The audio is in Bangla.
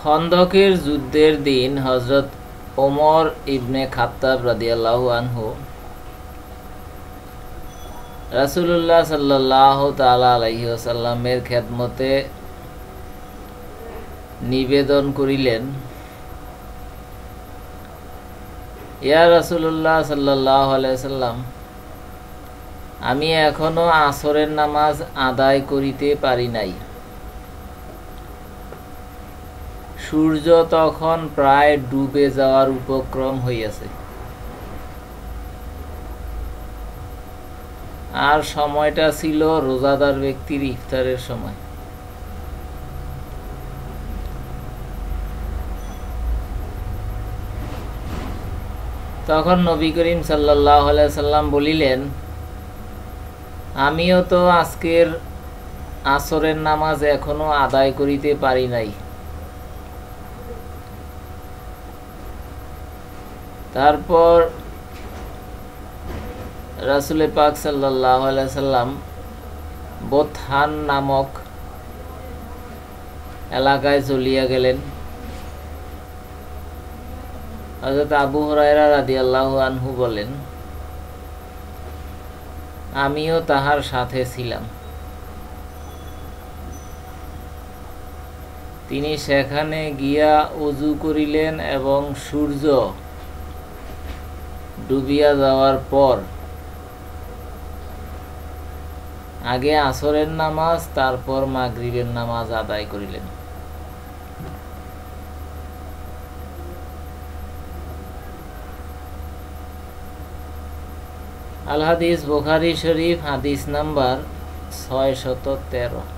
খন্দকের যুদ্ধের দিন হযরত ওমর ইবনে খাত্তাব রাদিয়াল্লাহু আনহু রাসূলুল্লাহ সাল্লাল্লাহু তাআলা আলাইহি ওয়াসাল্লামের খেদমতে নিবেদন করিলেন, ইয়া রাসূলুল্লাহ সাল্লাল্লাহু আলাইহি ওয়াসাল্লাম, আমি এখনো আসরের নামাজ আদায় করিতে পারি নাই। সূর্য তখন প্রায় ডুবে যাওয়ার উপক্রম হইয়াছে, আর সময়টা ছিল রোজাদার ব্যক্তির ইফতারের সময়। তখন নবী করিম সাল্লাল্লাহু আলাইহি সাল্লাম বলিলেন, আমিও তো আজকের আসরের নামাজ এখনো আদায় করিতে পারি নাই। তারপর রাসূল পাক সাল্লাল্লাহু আলাইহি সাল্লাম বোথান নামক এলাকায় চলিয়া গেলেন। হযরত আবু হুরায়রা রাদিয়াল্লাহু আনহু বলেন, আমিও তাহার সাথে ছিলাম। তিনি সেখানে গিয়া ওযু করিলেন এবং সূর্য ডুবিয়া যাওয়ার পর আগে আসরের নামাজ, তারপর মাগরিবের নামাজ আদায় করিলেন। আল হাদিস বুখারী শরীফ, হাদিস নাম্বার 613।